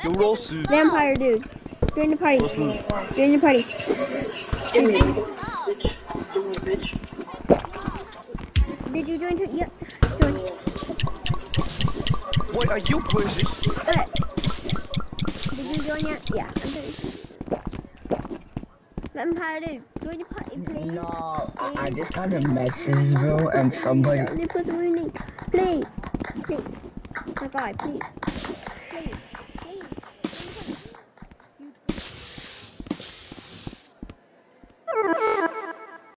Vampire dude. Join the party. Join the party. Bitch. Did you join? Yep. Join. What are you pushing? Did you join yet? Yeah. I'm doing. Vampire dude. Join the party, please. No, I just got a message, bro, and somebody. Please. Please. My guy, please. Please.